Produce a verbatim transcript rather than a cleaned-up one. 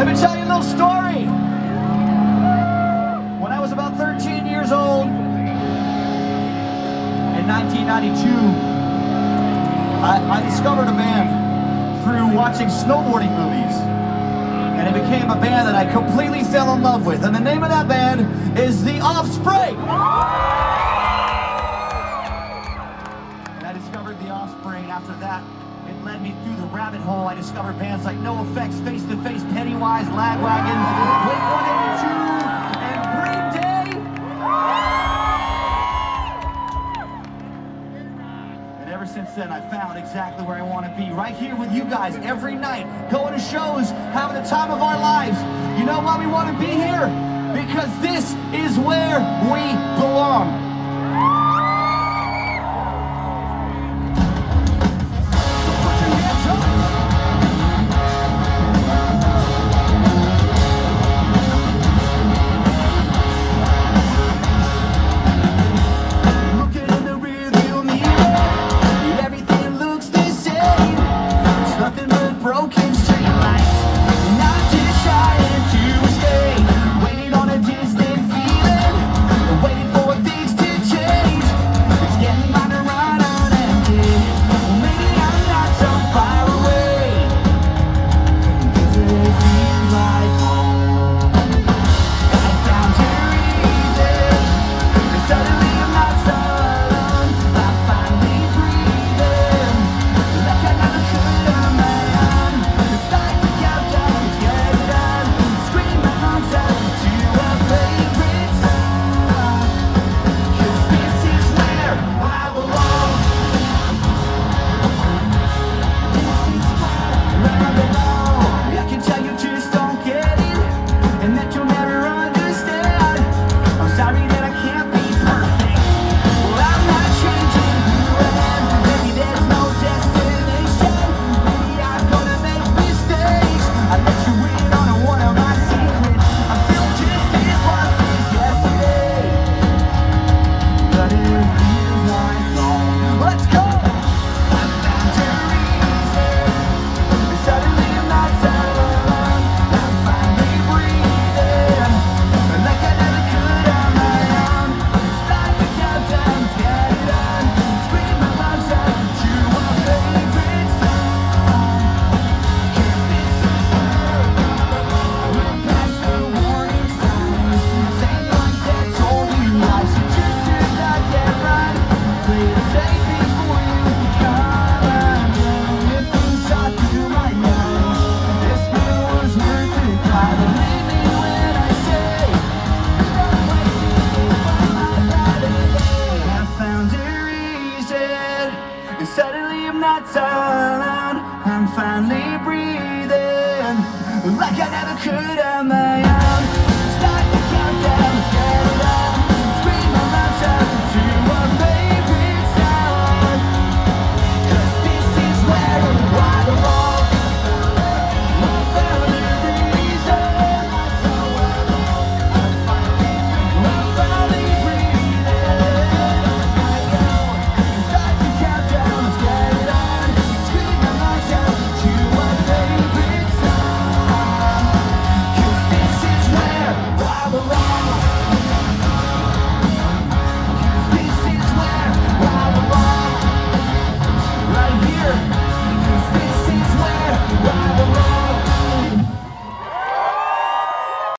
Let me tell you a little story. When I was about thirteen years old, in nineteen ninety-two, I, I discovered a band through watching snowboarding movies. And it became a band that I completely fell in love with. And the name of that band is The Offspring. And I discovered The Offspring. After that, it led me through the rabbit hole. I discovered bands like NoFX, Face to Face, Pennywise, Lagwagon, Blink one eighty-two, and Green Day. And ever since then, I found exactly where I want to be. Right here with you guys every night, going to shows, having the time of our lives. You know why we want to be here? Because this is where we belong. Suddenly I'm not silent, I'm finally breathing like I never could on my